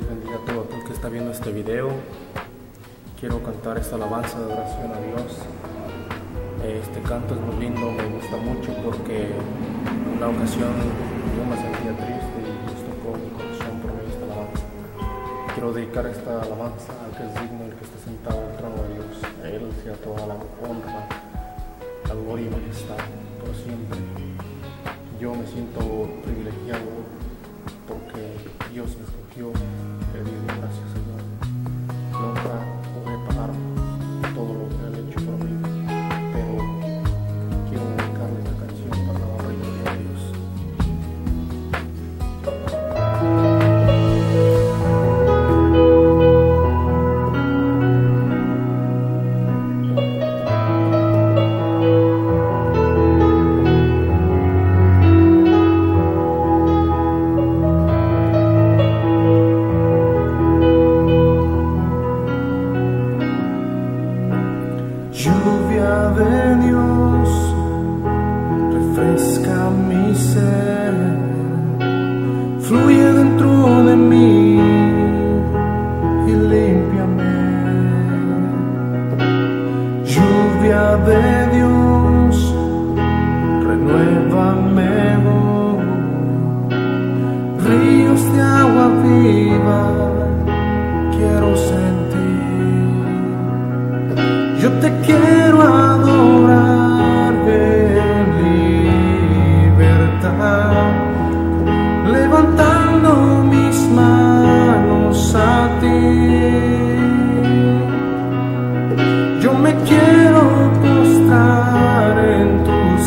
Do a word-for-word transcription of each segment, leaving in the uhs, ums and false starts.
bendiga a todo aquel que está viendo este video. Quiero cantar esta alabanza de oración a Dios. Este canto es muy lindo, me gusta mucho porque en una ocasión yo me sentía triste y Dios tocó mi corazón por medio de esta alabanza. Quiero dedicar esta alabanza al que es digno, el que está sentado en el trono de Dios. A Él sea toda la honra, la gloria y majestad por siempre. Yo me siento privilegiado porque Dios me escogió. Le digo gracias, Señor. Nunca podré pagar todo lo que Él ha hecho por mí, pero quiero dedicarle esta canción para la honra y gloria de Dios. Lluvia de Dios, refresca mi ser, fluye dentro de mí y límpiame. Lluvia de Dios, renuévame, oh, ríos de agua viva quiero sentir. Yo te quiero adorar en libertad, levantando mis manos a ti. Yo me quiero postrar en tu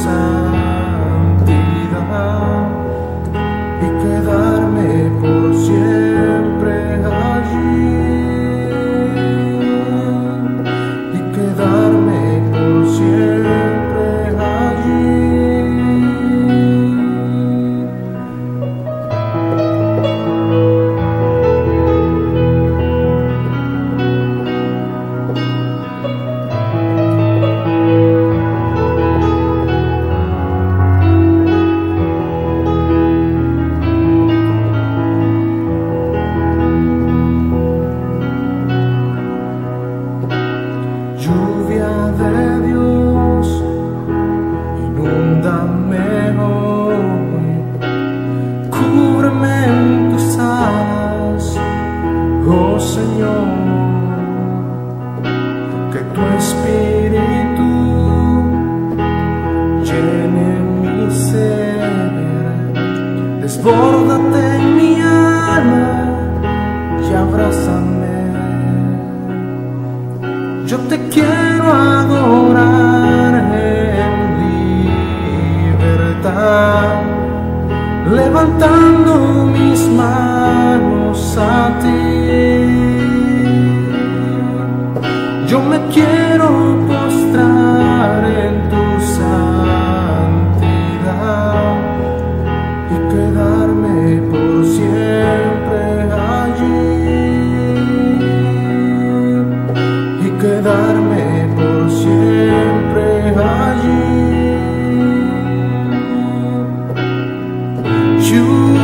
santidad y quedarme por siempre allí. Quedarme por siempre allí. Lluvia de Dios, inúndame hoy, cúbreme en tus alas, oh Señor, que tu espíritu llene mi ser, desbórdate en mi alma y abrázame. Yo te quiero adorar en libertad, levantando mis manos a ti. Yo me quiero postrar en tu santidad y quedarme por siempre allí. Quedarme por siempre allí. You